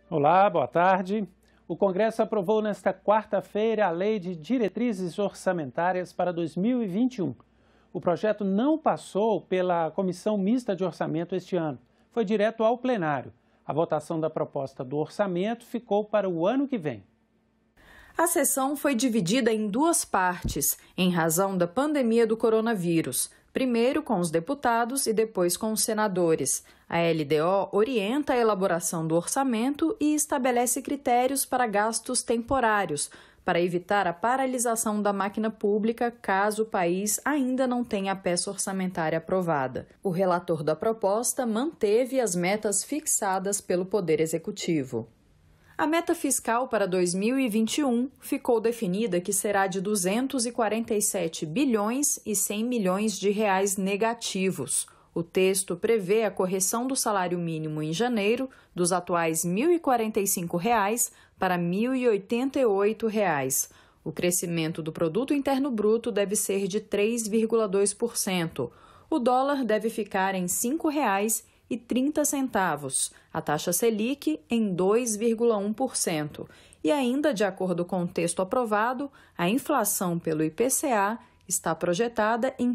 Olá, boa tarde. O Congresso aprovou nesta quarta-feira a Lei de Diretrizes Orçamentárias para 2021. O projeto não passou pela Comissão Mista de Orçamento este ano. Foi direto ao plenário. A votação da proposta do orçamento ficou para o ano que vem. A sessão foi dividida em duas partes, em razão da pandemia do coronavírus. Primeiro com os deputados e depois com os senadores. A LDO orienta a elaboração do orçamento e estabelece critérios para gastos temporários, para evitar a paralisação da máquina pública caso o país ainda não tenha a peça orçamentária aprovada. O relator da proposta manteve as metas fixadas pelo Poder Executivo. A meta fiscal para 2021 ficou definida que será de 247 bilhões e 100 milhões de reais negativos. O texto prevê a correção do salário mínimo em janeiro dos atuais R$ 1.045 para R$ 1.088. O crescimento do produto interno bruto deve ser de 3,2%. O dólar deve ficar em R$ 5,30. A taxa Selic em 2,1%. E ainda, de acordo com o texto aprovado, a inflação pelo IPCA está projetada em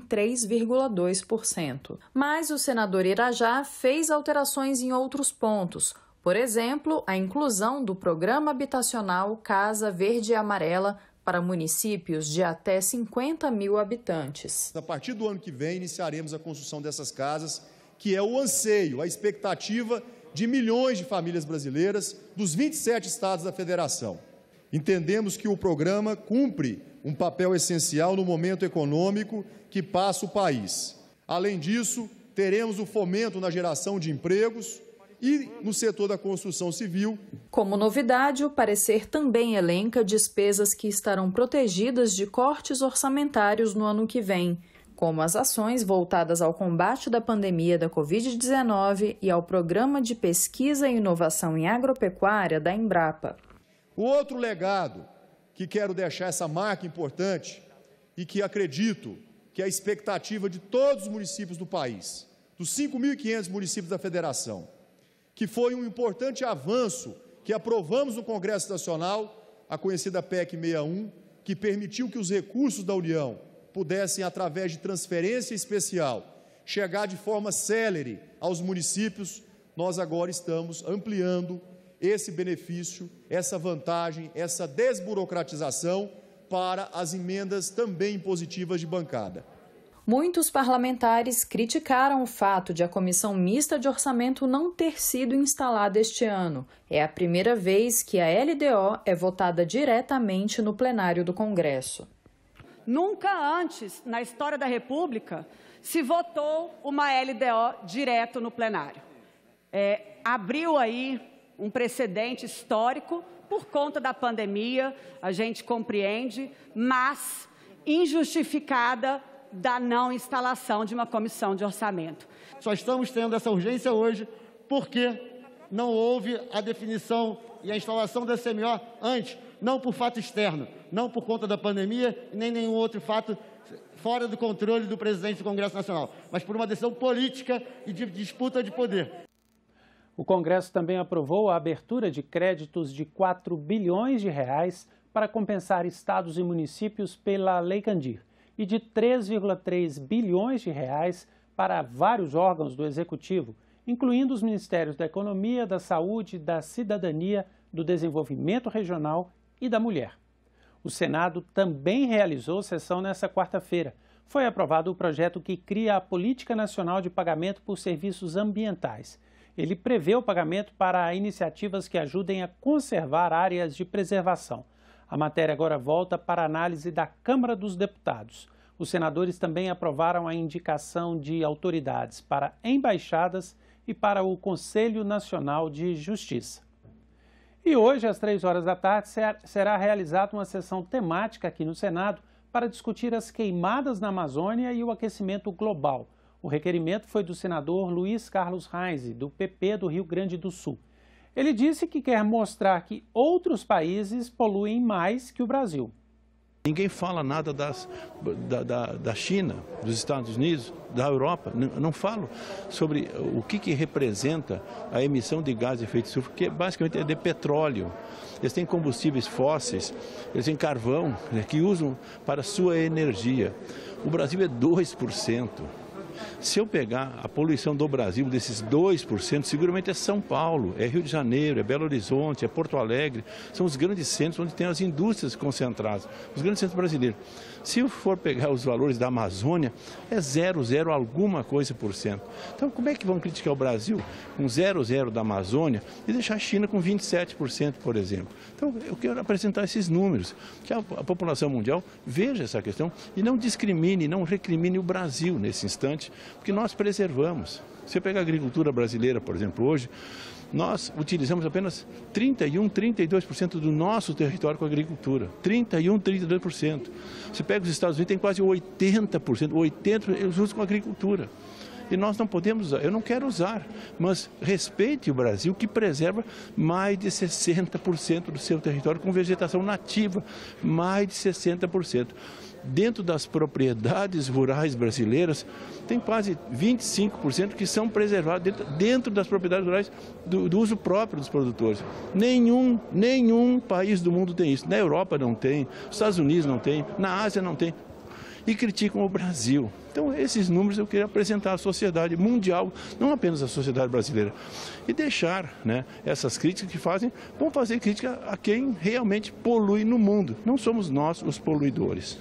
3,2%. Mas o senador Irajá fez alterações em outros pontos. Por exemplo, a inclusão do Programa Habitacional Casa Verde e Amarela para municípios de até 50 mil habitantes. A partir do ano que vem, iniciaremos a construção dessas casas, que é o anseio, a expectativa de milhões de famílias brasileiras dos 27 estados da federação. Entendemos que o programa cumpre um papel essencial no momento econômico que passa o país. Além disso, teremos o fomento na geração de empregos e no setor da construção civil. Como novidade, o parecer também elenca despesas que estarão protegidas de cortes orçamentários no ano que vem, como as ações voltadas ao combate da pandemia da Covid-19 e ao Programa de Pesquisa e Inovação em Agropecuária da Embrapa. O outro legado que quero deixar, essa marca importante, e que acredito que é a expectativa de todos os municípios do país, dos 5.500 municípios da federação, que foi um importante avanço que aprovamos no Congresso Nacional, a conhecida PEC 61, que permitiu que os recursos da União pudessem, através de transferência especial, chegar de forma célere aos municípios. Nós agora estamos ampliando esse benefício, essa vantagem, essa desburocratização para as emendas também impositivas de bancada. Muitos parlamentares criticaram o fato de a Comissão Mista de Orçamento não ter sido instalada este ano. É a primeira vez que a LDO é votada diretamente no plenário do Congresso. Nunca antes, na história da República, se votou uma LDO direto no plenário. Abriu aí um precedente histórico por conta da pandemia, a gente compreende, mas injustificada da não instalação de uma comissão de orçamento. Só estamos tendo essa urgência hoje porque não houve a definição e a instalação da CMO antes, não por fato externo, não por conta da pandemia, nem nenhum outro fato fora do controle do presidente do Congresso Nacional, mas por uma decisão política e de disputa de poder. O Congresso também aprovou a abertura de créditos de 4 bilhões de reais para compensar estados e municípios pela Lei Candir e de 3,3 bilhões de reais para vários órgãos do Executivo, incluindo os Ministérios da Economia, da Saúde, da Cidadania, do Desenvolvimento Regional e da Mulher. O Senado também realizou sessão nesta quarta-feira. Foi aprovado o projeto que cria a Política Nacional de Pagamento por Serviços Ambientais. Ele prevê o pagamento para iniciativas que ajudem a conservar áreas de preservação. A matéria agora volta para análise da Câmara dos Deputados. Os senadores também aprovaram a indicação de autoridades para embaixadas e para o Conselho Nacional de Justiça. E hoje, às 3 horas da tarde, será realizada uma sessão temática aqui no Senado para discutir as queimadas na Amazônia e o aquecimento global. O requerimento foi do senador Luiz Carlos Reis, do PP do Rio Grande do Sul. Ele disse que quer mostrar que outros países poluem mais que o Brasil. Ninguém fala nada da China, dos Estados Unidos, da Europa. Não falo sobre o que representa a emissão de gás de efeito estufa, que basicamente é de petróleo. Eles têm combustíveis fósseis, eles têm carvão, né, que usam para sua energia. O Brasil é 2%. Se eu pegar a poluição do Brasil, desses 2%, seguramente é São Paulo, é Rio de Janeiro, é Belo Horizonte, é Porto Alegre. São os grandes centros onde tem as indústrias concentradas, os grandes centros brasileiros. Se eu for pegar os valores da Amazônia, é 0,0 alguma coisa por cento. Então, como é que vão criticar o Brasil com 0,0 da Amazônia e deixar a China com 27%, por exemplo? Então, eu quero apresentar esses números, que a população mundial veja essa questão e não discrimine, não recrimine o Brasil nesse instante, porque nós preservamos. Se eu pegar a agricultura brasileira, por exemplo, hoje, nós utilizamos apenas 32% do nosso território com a agricultura. 32%. Você pega os Estados Unidos, tem quase 80%. 80% eles usam com a agricultura. E nós não podemos usar, eu não quero usar, mas respeite o Brasil, que preserva mais de 60% do seu território com vegetação nativa, mais de 60%. Dentro das propriedades rurais brasileiras, tem quase 25% que são preservados dentro das propriedades rurais do uso próprio dos produtores. Nenhum país do mundo tem isso. Na Europa não tem, nos Estados Unidos não tem, na Ásia não tem. E criticam o Brasil. Então, esses números eu queria apresentar à sociedade mundial, não apenas à sociedade brasileira. E deixar, né, essas críticas que vão fazer crítica a quem realmente polui no mundo. Não somos nós os poluidores.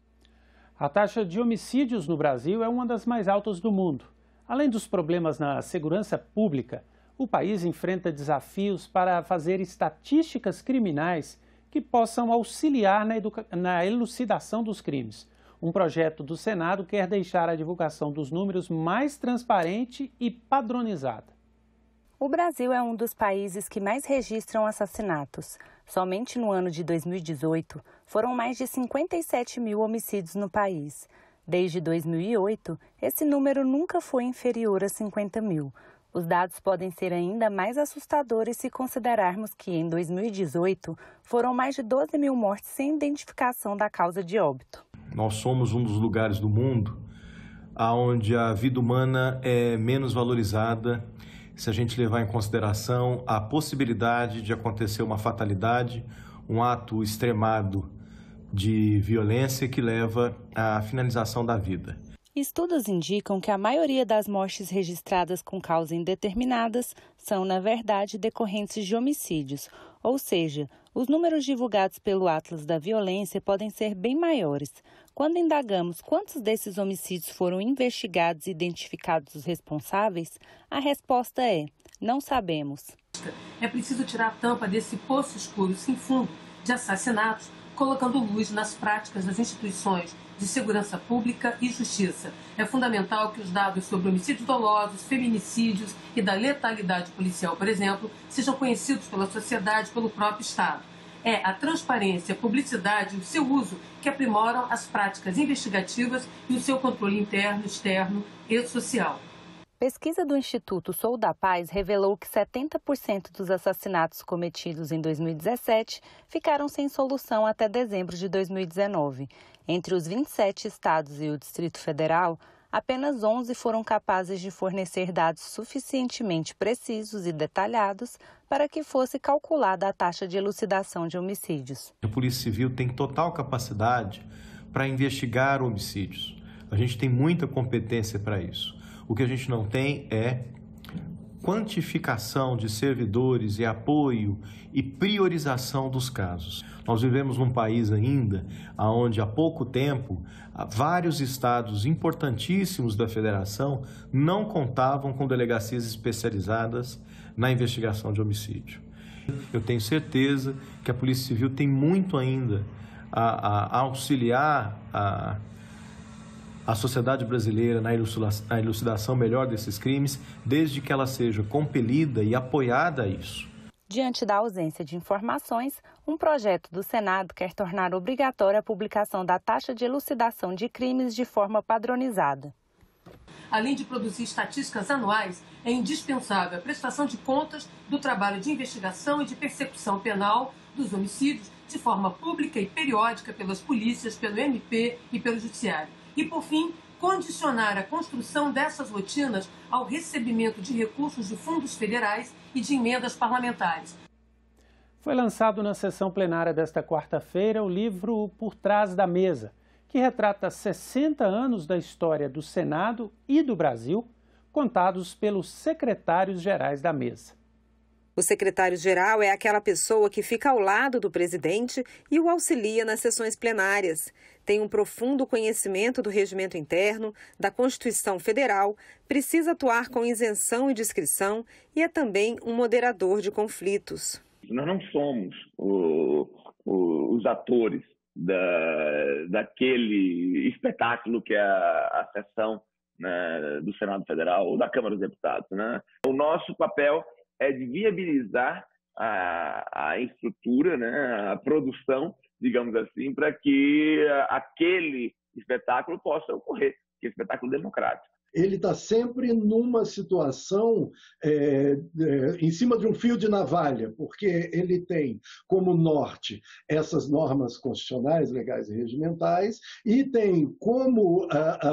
A taxa de homicídios no Brasil é uma das mais altas do mundo. Além dos problemas na segurança pública, o país enfrenta desafios para fazer estatísticas criminais que possam auxiliar na elucidação dos crimes. Um projeto do Senado quer deixar a divulgação dos números mais transparente e padronizada. O Brasil é um dos países que mais registram assassinatos. Somente no ano de 2018, foram mais de 57 mil homicídios no país. Desde 2008, esse número nunca foi inferior a 50 mil. Os dados podem ser ainda mais assustadores se considerarmos que, em 2018, foram mais de 12 mil mortes sem identificação da causa de óbito. Nós somos um dos lugares do mundo onde a vida humana é menos valorizada, se a gente levar em consideração a possibilidade de acontecer uma fatalidade, um ato extremado de violência que leva à finalização da vida. Estudos indicam que a maioria das mortes registradas com causas indeterminadas são, na verdade, decorrentes de homicídios, ou seja, os números divulgados pelo Atlas da Violência podem ser bem maiores. Quando indagamos quantos desses homicídios foram investigados e identificados os responsáveis, a resposta é: não sabemos. É preciso tirar a tampa desse poço escuro sem fundo de assassinatos, colocando luz nas práticas das instituições de segurança pública e justiça. É fundamental que os dados sobre homicídios dolosos, feminicídios e da letalidade policial, por exemplo, sejam conhecidos pela sociedade, pelo próprio Estado. É a transparência, a publicidade e o seu uso que aprimoram as práticas investigativas e o seu controle interno, externo e social. Pesquisa do Instituto Sou da Paz revelou que 70% dos assassinatos cometidos em 2017 ficaram sem solução até dezembro de 2019. Entre os 27 estados e o Distrito Federal, apenas 11 foram capazes de fornecer dados suficientemente precisos e detalhados para que fosse calculada a taxa de elucidação de homicídios. A Polícia Civil tem total capacidade para investigar homicídios. A gente tem muita competência para isso. O que a gente não tem é quantificação de servidores e apoio e priorização dos casos. Nós vivemos num país ainda onde há pouco tempo vários estados importantíssimos da federação não contavam com delegacias especializadas na investigação de homicídio. Eu tenho certeza que a Polícia Civil tem muito ainda a auxiliar a sociedade brasileira na elucidação melhor desses crimes, desde que ela seja compelida e apoiada a isso. Diante da ausência de informações, um projeto do Senado quer tornar obrigatória a publicação da taxa de elucidação de crimes de forma padronizada. Além de produzir estatísticas anuais, é indispensável a prestação de contas do trabalho de investigação e de persecução penal dos homicídios, de forma pública e periódica pelas polícias, pelo MP e pelo Judiciário. E, por fim, condicionar a construção dessas rotinas ao recebimento de recursos de fundos federais e de emendas parlamentares. Foi lançado na sessão plenária desta quarta-feira o livro Por Trás da Mesa, que retrata 60 anos da história do Senado e do Brasil, contados pelos secretários-gerais da mesa. O secretário-geral é aquela pessoa que fica ao lado do presidente e o auxilia nas sessões plenárias. Tem um profundo conhecimento do regimento interno, da Constituição Federal, precisa atuar com isenção e discrição e é também um moderador de conflitos. Nós não somos os atores daquele espetáculo que é a sessão, né, do Senado Federal ou da Câmara dos Deputados, né? O nosso papel é de viabilizar a estrutura, né, a produção, digamos assim, para que aquele espetáculo possa ocorrer, que é um espetáculo democrático. Ele está sempre numa situação em cima de um fio de navalha, porque ele tem como norte essas normas constitucionais, legais e regimentais, e tem como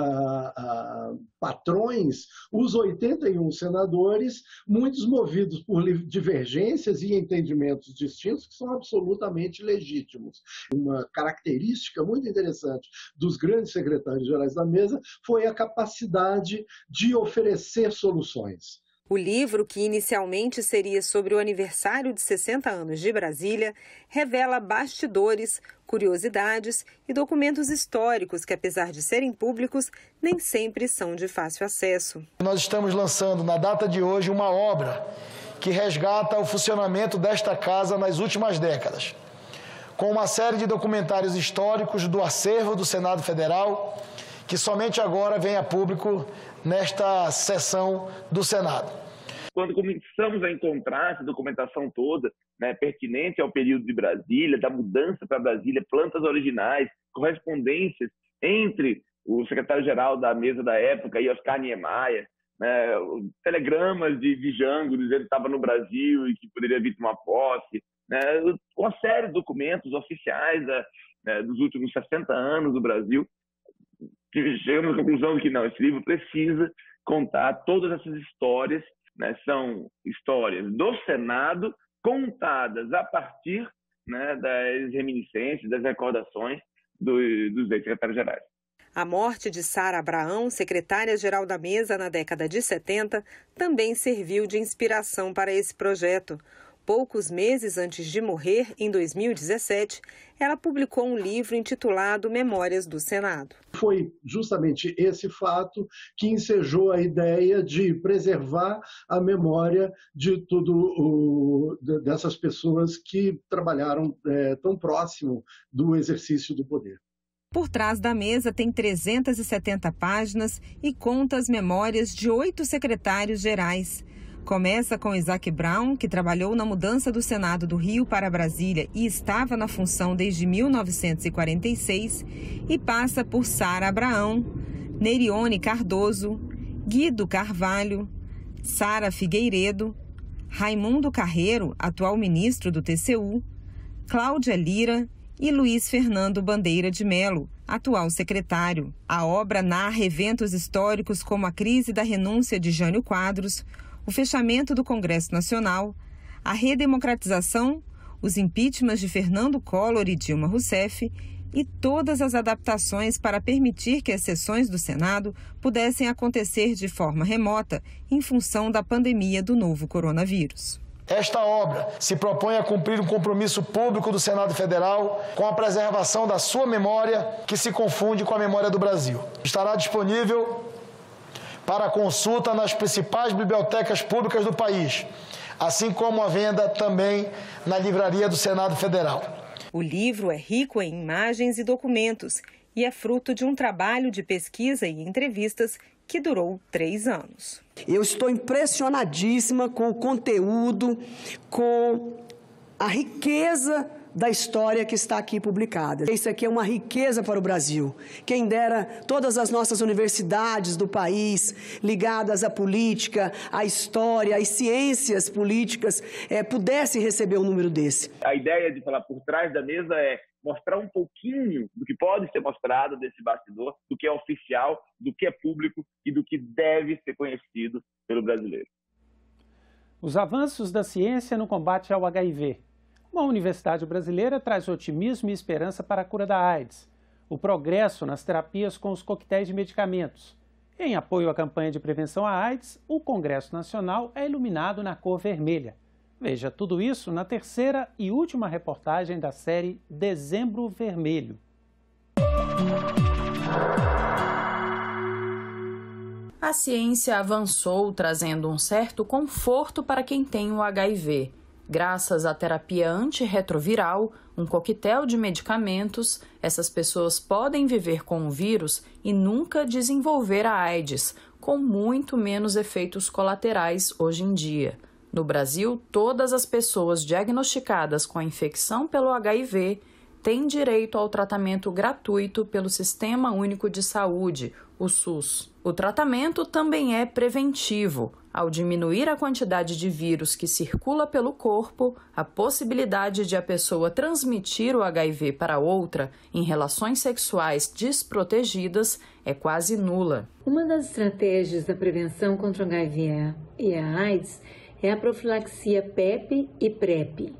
patrões os 81 senadores, muitos movidos por divergências e entendimentos distintos que são absolutamente legítimos. Uma característica muito interessante dos grandes secretários-gerais da mesa foi a capacidade de oferecer soluções. O livro, que inicialmente seria sobre o aniversário de 60 anos de Brasília, revela bastidores, curiosidades e documentos históricos que, apesar de serem públicos, nem sempre são de fácil acesso. Nós estamos lançando, na data de hoje, uma obra que resgata o funcionamento desta casa nas últimas décadas, com uma série de documentários históricos do acervo do Senado Federal, que somente agora vem a público nesta sessão do Senado. Quando começamos a encontrar essa documentação toda, né, pertinente ao período de Brasília, da mudança para Brasília, plantas originais, correspondências entre o secretário-geral da mesa da época e Oscar Niemeyer, né, telegramas de Jango dizendo que estava no Brasil e que poderia vir tomar posse, né, uma série de documentos oficiais dos últimos 60 anos do Brasil, que chegamos à conclusão de que não, esse livro precisa contar todas essas histórias, né? São histórias do Senado contadas a partir, né, das reminiscências, das recordações dos ex-secretários-gerais. A morte de Sara Abraão, secretária-geral da mesa na década de 70, também serviu de inspiração para esse projeto. Poucos meses antes de morrer, em 2017, ela publicou um livro intitulado Memórias do Senado. Foi justamente esse fato que ensejou a ideia de preservar a memória de dessas pessoas que trabalharam tão próximo do exercício do poder. Por Trás da Mesa tem 370 páginas e conta as memórias de 8 secretários-gerais. Começa com Isaac Brown, que trabalhou na mudança do Senado do Rio para Brasília e estava na função desde 1946, e passa por Sara Abraão, Nerione Cardoso, Guido Carvalho, Sara Figueiredo, Raimundo Carreiro, atual ministro do TCU, Cláudia Lira e Luiz Fernando Bandeira de Mello, atual secretário. A obra narra eventos históricos como a crise da renúncia de Jânio Quadros, o fechamento do Congresso Nacional, a redemocratização, os impeachments de Fernando Collor e Dilma Rousseff e todas as adaptações para permitir que as sessões do Senado pudessem acontecer de forma remota em função da pandemia do novo coronavírus. Esta obra se propõe a cumprir um compromisso público do Senado Federal com a preservação da sua memória, que se confunde com a memória do Brasil. Estará disponível para consulta nas principais bibliotecas públicas do país, assim como a venda também na livraria do Senado Federal. O livro é rico em imagens e documentos e é fruto de um trabalho de pesquisa e entrevistas que durou 3 anos. Eu estou impressionadíssima com o conteúdo, com a riqueza da história que está aqui publicada. Isso aqui é uma riqueza para o Brasil. Quem dera todas as nossas universidades do país, ligadas à política, à história, às ciências políticas, pudessem receber um número desse. A ideia de falar por trás da mesa é mostrar um pouquinho do que pode ser mostrado desse bastidor, do que é oficial, do que é público e do que deve ser conhecido pelo brasileiro. Os avanços da ciência no combate ao HIV. Uma universidade brasileira traz otimismo e esperança para a cura da AIDS. O progresso nas terapias com os coquetéis de medicamentos. Em apoio à campanha de prevenção à AIDS, o Congresso Nacional é iluminado na cor vermelha. Veja tudo isso na terceira e última reportagem da série Dezembro Vermelho. A ciência avançou, trazendo um certo conforto para quem tem o HIV. Graças à terapia antirretroviral, um coquetel de medicamentos, essas pessoas podem viver com o vírus e nunca desenvolver a AIDS, com muito menos efeitos colaterais hoje em dia. No Brasil, todas as pessoas diagnosticadas com a infecção pelo HIV têm direito ao tratamento gratuito pelo Sistema Único de Saúde, o SUS. O tratamento também é preventivo. Ao diminuir a quantidade de vírus que circula pelo corpo, a possibilidade de a pessoa transmitir o HIV para outra em relações sexuais desprotegidas é quase nula. Uma das estratégias da prevenção contra o HIV e a AIDS é a profilaxia PEP e PrEP.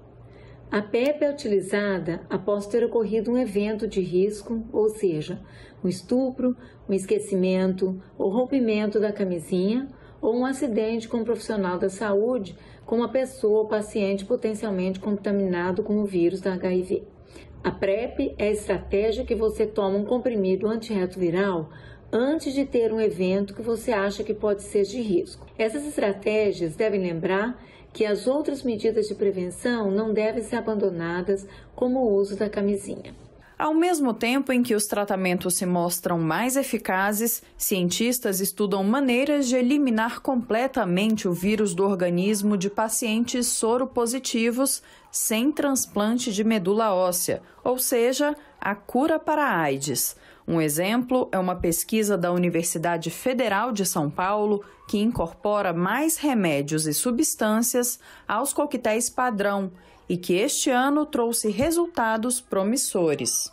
A PEP é utilizada após ter ocorrido um evento de risco, ou seja, um estupro, um esquecimento ou rompimento da camisinha ou um acidente com um profissional da saúde com uma pessoa ou paciente potencialmente contaminado com o vírus da HIV. A PrEP é a estratégia que você toma um comprimido antirretroviral antes de ter um evento que você acha que pode ser de risco. Essas estratégias devem lembrar que as outras medidas de prevenção não devem ser abandonadas, como o uso da camisinha. Ao mesmo tempo em que os tratamentos se mostram mais eficazes, cientistas estudam maneiras de eliminar completamente o vírus do organismo de pacientes soropositivos sem transplante de medula óssea, ou seja, a cura para a AIDS. Um exemplo é uma pesquisa da Universidade Federal de São Paulo que incorpora mais remédios e substâncias aos coquetéis padrão e que este ano trouxe resultados promissores.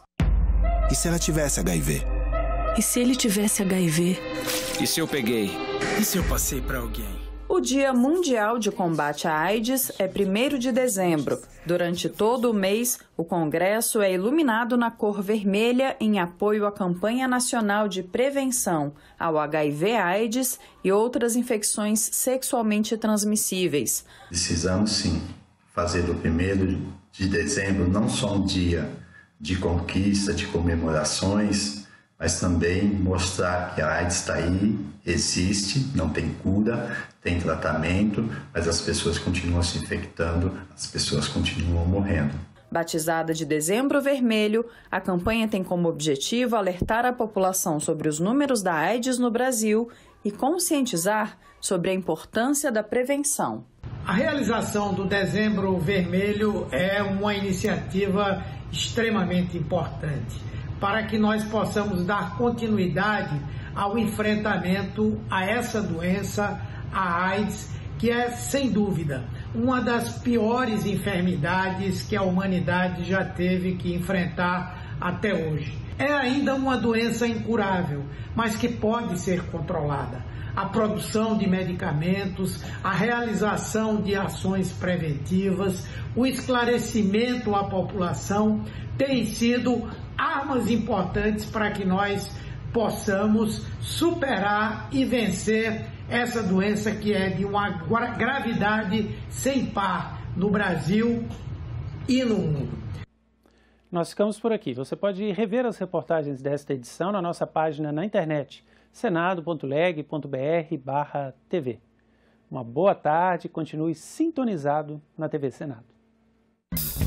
E se ela tivesse HIV? E se ele tivesse HIV? E se eu peguei? E se eu passei para alguém? O Dia Mundial de Combate à AIDS é 1º de dezembro. Durante todo o mês, o Congresso é iluminado na cor vermelha em apoio à campanha nacional de prevenção ao HIV/AIDS e outras infecções sexualmente transmissíveis. Precisamos, sim, fazer do 1º de dezembro não só um dia de conquista, de comemorações, mas também mostrar que a AIDS está aí, existe, não tem cura, tem tratamento, mas as pessoas continuam se infectando, as pessoas continuam morrendo. Batizada de Dezembro Vermelho, a campanha tem como objetivo alertar a população sobre os números da AIDS no Brasil e conscientizar sobre a importância da prevenção. A realização do Dezembro Vermelho é uma iniciativa extremamente importante para que nós possamos dar continuidade ao enfrentamento a essa doença, a AIDS, que é, sem dúvida, uma das piores enfermidades que a humanidade já teve que enfrentar até hoje. É ainda uma doença incurável, mas que pode ser controlada. A produção de medicamentos, a realização de ações preventivas, o esclarecimento à população têm sido armas importantes para que nós possamos superar e vencer essa doença que é de uma gravidade sem par no Brasil e no mundo. Nós ficamos por aqui. Você pode rever as reportagens desta edição na nossa página na internet, senado.leg.br/TV. Uma boa tarde e continue sintonizado na TV Senado.